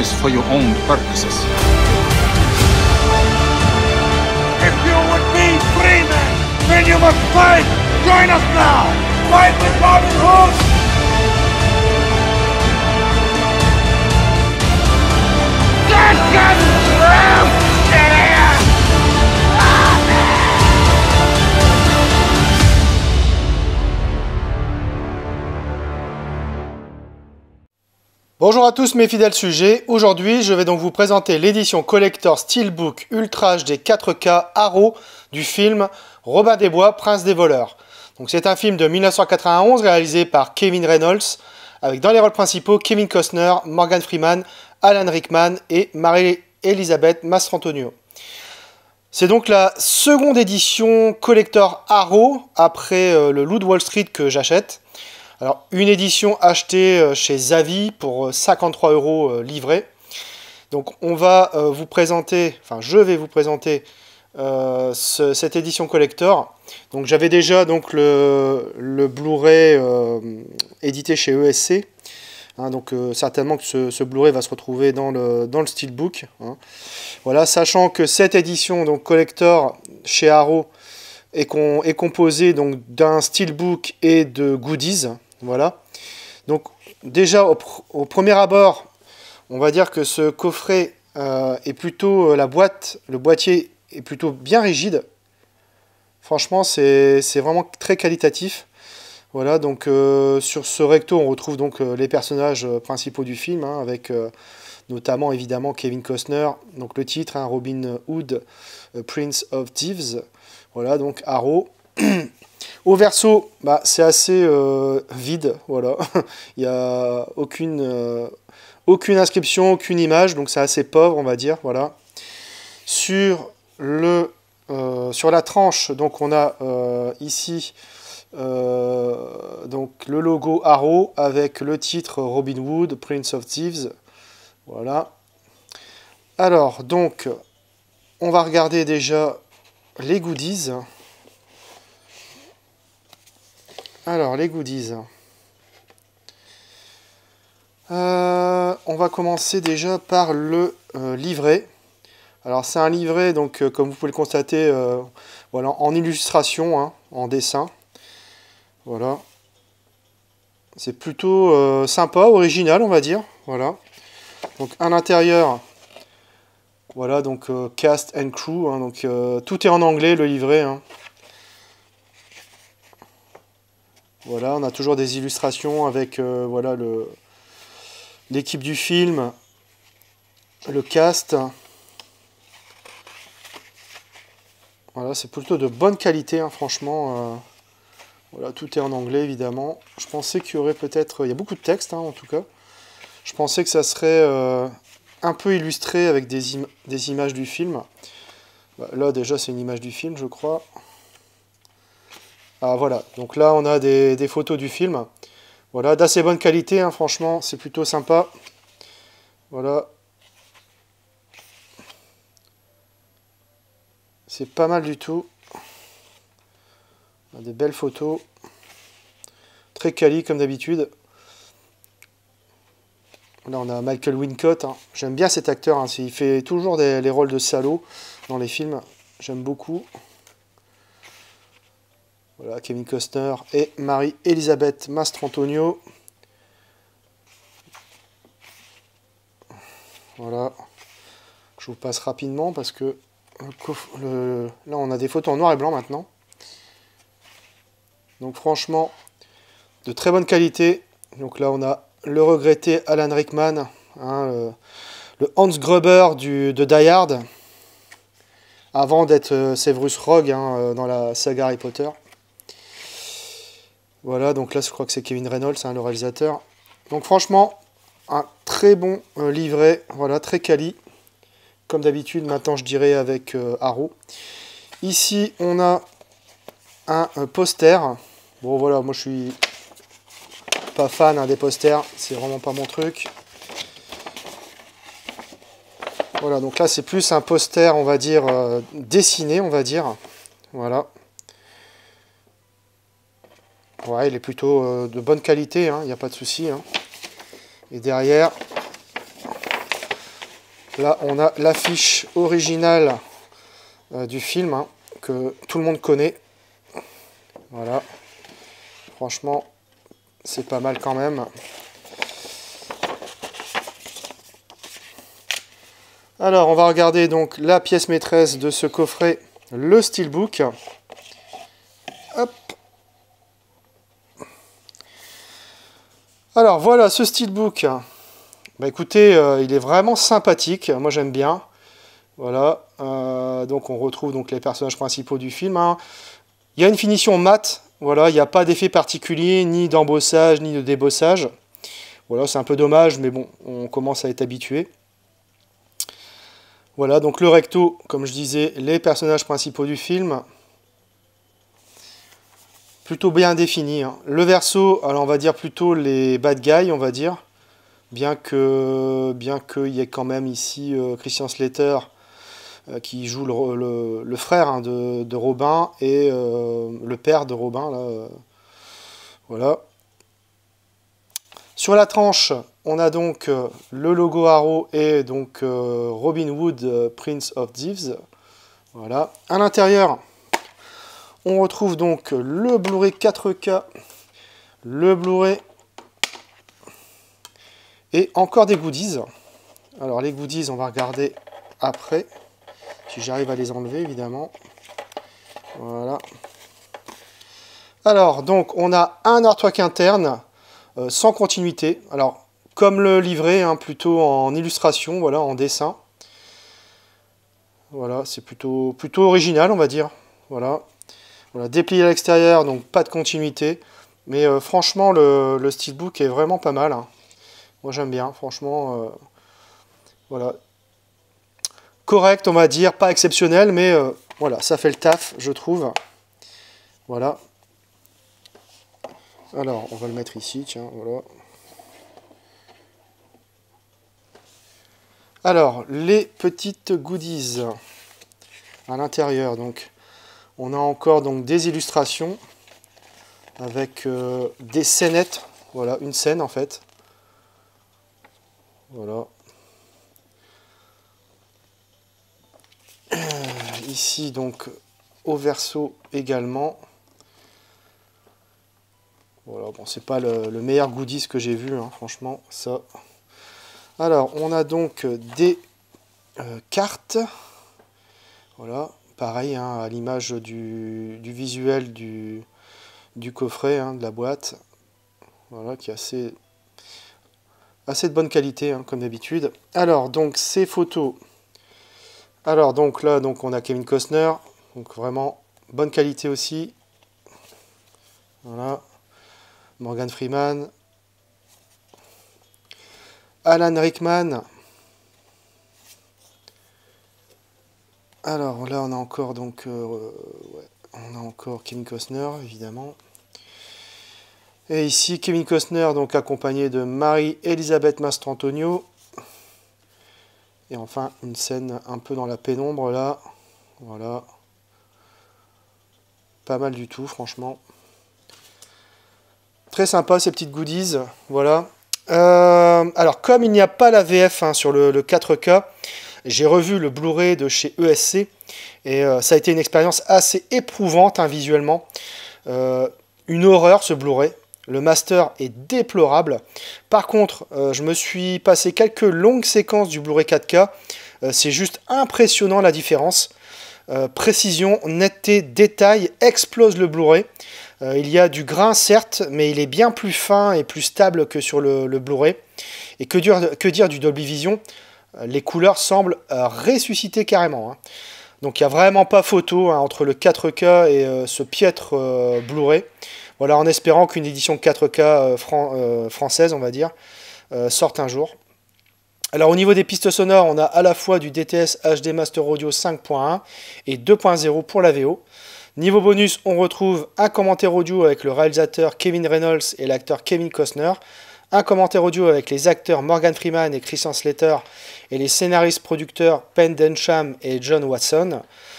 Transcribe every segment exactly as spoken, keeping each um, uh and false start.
this for your own purposes. If you would be free men, then you must fight! Join us now! Fight with Robin Hood! Get Bonjour à tous mes fidèles sujets, aujourd'hui je vais donc vous présenter l'édition collector Steelbook Ultra H D quatre K Arrow du film Robin des Bois, Prince des voleurs. Donc c'est un film de mille neuf cent quatre-vingt-onze réalisé par Kevin Reynolds avec dans les rôles principaux Kevin Costner, Morgan Freeman, Alan Rickman et Mary-Elizabeth Mastrantonio. C'est donc la seconde édition collector Arrow après euh, le Loup de Wall Street que j'achète. Alors, une édition achetée chez Zavvi pour cinquante-trois euros livré. Donc, on va euh, vous présenter, enfin, je vais vous présenter euh, ce, cette édition collector. Donc, j'avais déjà donc le, le Blu-ray euh, édité chez E S C. Hein, donc, euh, certainement que ce, ce Blu-ray va se retrouver dans le, dans le Steelbook. Hein. Voilà, sachant que cette édition donc collector chez Arrow est, con, est composée donc d'un Steelbook et de goodies. Voilà, donc déjà au, au premier abord, on va dire que ce coffret euh, est plutôt, euh, la boîte, le boîtier est plutôt bien rigide. Franchement, c'est vraiment très qualitatif. Voilà, donc euh, sur ce recto, on retrouve donc euh, les personnages euh, principaux du film, hein, avec euh, notamment évidemment Kevin Costner, donc le titre, hein, Robin Hood, euh, Prince of Thieves. Voilà, donc Arrow. Au verso, bah, c'est assez euh, vide, voilà. Il n'y a aucune, euh, aucune inscription, aucune image, donc c'est assez pauvre, on va dire, voilà. Sur, le, euh, sur la tranche, donc on a euh, ici euh, donc le logo Arrow avec le titre Robin Hood, Prince of Thieves, voilà. Alors, donc, on va regarder déjà les goodies. Alors, les goodies. Euh, on va commencer déjà par le euh, livret. Alors, c'est un livret, donc, euh, comme vous pouvez le constater, euh, voilà, en illustration, hein, en dessin. Voilà. C'est plutôt euh, sympa, original, on va dire. Voilà. Donc, à l'intérieur, voilà, donc, euh, cast and crew. Hein, donc, euh, tout est en anglais, le livret, hein. Voilà, on a toujours des illustrations avec euh, voilà, le, l'équipe du film, le cast. Voilà, c'est plutôt de bonne qualité, hein, franchement. Euh, voilà, tout est en anglais, évidemment. Je pensais qu'il y aurait peut-être... Il y a beaucoup de texte, hein, en tout cas. Je pensais que ça serait euh, un peu illustré avec des, im des images du film. Bah, là, déjà, c'est une image du film, je crois. Ah voilà, donc là on a des, des photos du film, voilà, d'assez bonne qualité, hein, franchement, c'est plutôt sympa, voilà, c'est pas mal du tout, des belles photos, très quali comme d'habitude. Là on a Michael Wincott, hein. J'aime bien cet acteur, hein. Il fait toujours des, les rôles de salaud dans les films, j'aime beaucoup. Voilà, Kevin Costner et Mary-Elizabeth Mastrantonio. Voilà. Je vous passe rapidement parce que le, le, là, on a des photos en noir et blanc maintenant. Donc, franchement, de très bonne qualité. Donc là, on a le regretté Alan Rickman, hein, le, le Hans Gruber du, de Die Hard, avant d'être euh, Severus Rogue, hein, dans la saga Harry Potter. Voilà, donc là, je crois que c'est Kevin Reynolds, hein, le réalisateur. Donc franchement, un très bon euh, livret, voilà, très quali. Comme d'habitude, maintenant je dirais avec euh, Arrow. Ici, on a un euh, poster. Bon voilà, moi je suis pas fan, hein, des posters, c'est vraiment pas mon truc. Voilà, donc là c'est plus un poster, on va dire, euh, dessiné, on va dire. Voilà. Ouais, il est plutôt euh, de bonne qualité, il n'y a pas de souci. Hein. Et derrière, Là, on a l'affiche originale euh, du film, hein, que tout le monde connaît. Voilà. Franchement, c'est pas mal quand même. Alors, on va regarder donc la pièce maîtresse de ce coffret, le Steelbook. Hop. Alors, voilà ce Steelbook. Bah écoutez, euh, il est vraiment sympathique. Moi, j'aime bien. Voilà. Euh, donc, on retrouve donc les personnages principaux du film. Hein. Il y a une finition mate. Voilà, il n'y a pas d'effet particulier, ni d'embossage, ni de débossage. Voilà, c'est un peu dommage, mais bon, on commence à être habitué. Voilà, donc le recto, comme je disais, les personnages principaux du film. Plutôt bien défini. Hein. Le verso, alors on va dire plutôt les bad guys, on va dire. Bien que, bien qu'il y ait quand même ici euh, Christian Slater euh, qui joue le, le, le frère hein, de, de Robin et euh, le père de Robin. Là, euh, voilà. Sur la tranche, on a donc euh, le logo Arrow et donc euh, Robin Hood, euh, Prince of Thieves. Voilà. À l'intérieur, on retrouve donc le Blu-ray quatre K, le Blu-ray et encore des goodies. Alors les goodies, on va regarder après, si j'arrive à les enlever évidemment. Voilà. Alors donc on a un artwork interne euh, sans continuité. Alors comme le livret, hein, plutôt en illustration, voilà, en dessin. Voilà, c'est plutôt, plutôt original, on va dire. Voilà. Voilà, déplié à l'extérieur, donc pas de continuité. Mais euh, franchement, le, le Steelbook est vraiment pas mal. Hein. Moi, j'aime bien, franchement. Euh, voilà. Correct, on va dire, pas exceptionnel, mais euh, voilà, ça fait le taf, je trouve. Voilà. Alors, on va le mettre ici, tiens, voilà. Alors, les petites goodies à l'intérieur, donc, on a encore donc des illustrations avec euh, des scénettes, voilà, une scène en fait. Voilà. Euh, ici, donc, au verso également. Voilà, bon, c'est pas le, le meilleur goodies que j'ai vu, hein, franchement, ça. Alors, on a donc des euh, cartes. Voilà, pareil, hein, à l'image du, du visuel du, du coffret, hein, de la boîte. Voilà, qui est assez, assez de bonne qualité, hein, comme d'habitude. Alors, donc, ces photos. Alors, donc là, donc, on a Kevin Costner. Donc, vraiment, bonne qualité aussi. Voilà. Morgan Freeman. Alan Rickman. Alors là on a encore donc euh, ouais, on a encore Kevin Costner évidemment. Et ici Kevin Costner donc accompagné de Marie-Elisabeth Mastrantonio. Et enfin une scène un peu dans la pénombre là. Voilà. Pas mal du tout franchement. Très sympa ces petites goodies. Voilà. Euh, alors comme il n'y a pas la V F hein, sur le, le quatre K, j'ai revu le Blu-ray de chez E S C et euh, ça a été une expérience assez éprouvante hein, visuellement. Euh, une horreur ce Blu-ray. Le master est déplorable. Par contre, euh, je me suis passé quelques longues séquences du Blu-ray quatre K. Euh, c'est juste impressionnant la différence. Euh, précision, netteté, détail explose le Blu-ray. Euh, il y a du grain certes, mais il est bien plus fin et plus stable que sur le, le Blu-ray. Et que dire, que dire du Dolby Vision? euh, Les couleurs semblent euh, ressusciter carrément. Hein. Donc il n'y a vraiment pas photo hein, entre le quatre K et euh, ce piètre euh, Blu-ray. Voilà, en espérant qu'une édition quatre K euh, fran euh, française, on va dire, euh, sorte un jour. Alors au niveau des pistes sonores, on a à la fois du D T S H D Master Audio cinq point un et deux point zéro pour la V O. Niveau bonus, on retrouve un commentaire audio avec le réalisateur Kevin Reynolds et l'acteur Kevin Costner, un commentaire audio avec les acteurs Morgan Freeman et Christian Slater et les scénaristes producteurs Penn Densham et John Watson,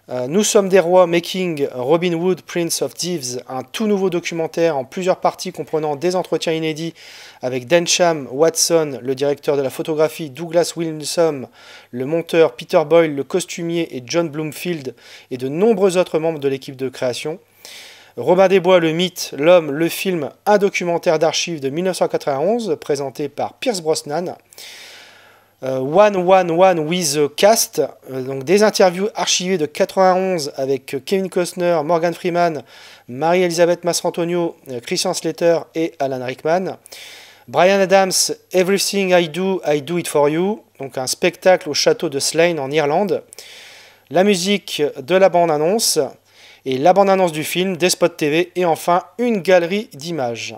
Euh, Nous sommes des rois, Making Robin Hood, Prince of Thieves, un tout nouveau documentaire en plusieurs parties comprenant des entretiens inédits avec Densham Watson, le directeur de la photographie, Douglas Wilson, le monteur, Peter Boyle, le costumier et John Bloomfield et de nombreux autres membres de l'équipe de création. Robin des Bois, le mythe, l'homme, le film, un documentaire d'archives de mille neuf cent quatre-vingt-onze présenté par Pierce Brosnan. Euh, One One One with the Cast, euh, donc des interviews archivées de quatre-vingt-onze avec Kevin Costner, Morgan Freeman, Marie-Elisabeth Mastrantonio, euh, Christian Slater et Alan Rickman. Bryan Adams, Everything I Do, I Do It For You, donc un spectacle au château de Slane en Irlande. La musique de la bande-annonce et la bande-annonce du film, des spots T V et enfin une galerie d'images.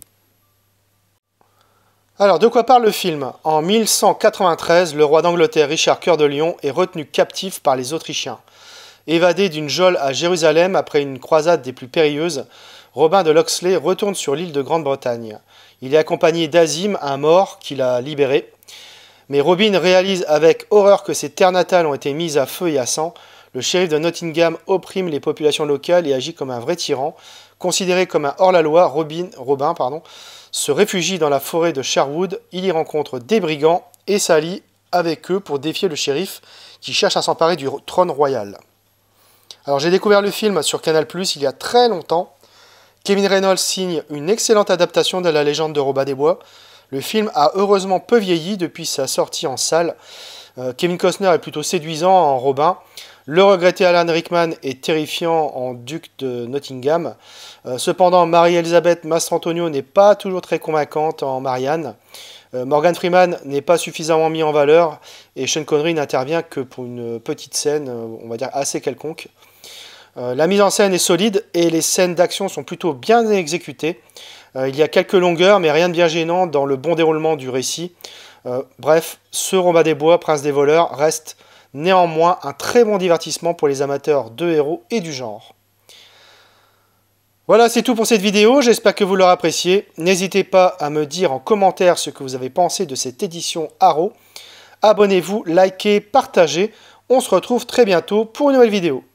Alors, de quoi parle le film? En mille cent quatre-vingt-treize, le roi d'Angleterre Richard Cœur de Lion est retenu captif par les Autrichiens. Évadé d'une geôle à Jérusalem après une croisade des plus périlleuses, Robin de Locksley retourne sur l'île de Grande-Bretagne. Il est accompagné d'Azim, un mort qu'il a libéré. Mais Robin réalise avec horreur que ses terres natales ont été mises à feu et à sang. Le shérif de Nottingham opprime les populations locales et agit comme un vrai tyran. Considéré comme un hors-la-loi, Robin, Robin pardon, se réfugie dans la forêt de Sherwood. Il y rencontre des brigands et s'allie avec eux pour défier le shérif qui cherche à s'emparer du trône royal. Alors j'ai découvert le film sur Canal plus, il y a très longtemps. Kevin Reynolds signe une excellente adaptation de la légende de Robin des Bois. Le film a heureusement peu vieilli depuis sa sortie en salle. Euh, Kevin Costner est plutôt séduisant en Robin. Le regretté Alan Rickman est terrifiant en duc de Nottingham. Euh, cependant, Marie-Elisabeth Mastrantonio n'est pas toujours très convaincante en Marianne. Euh, Morgan Freeman n'est pas suffisamment mis en valeur et Sean Connery n'intervient que pour une petite scène, on va dire assez quelconque. Euh, la mise en scène est solide et les scènes d'action sont plutôt bien exécutées. Euh, il y a quelques longueurs, mais rien de bien gênant dans le bon déroulement du récit. Euh, bref, ce Robin des Bois, Prince des voleurs, reste néanmoins un très bon divertissement pour les amateurs de héros et du genre. Voilà, c'est tout pour cette vidéo, j'espère que vous l'aurez apprécié. N'hésitez pas à me dire en commentaire ce que vous avez pensé de cette édition Arrow. Abonnez-vous, likez, partagez. On se retrouve très bientôt pour une nouvelle vidéo.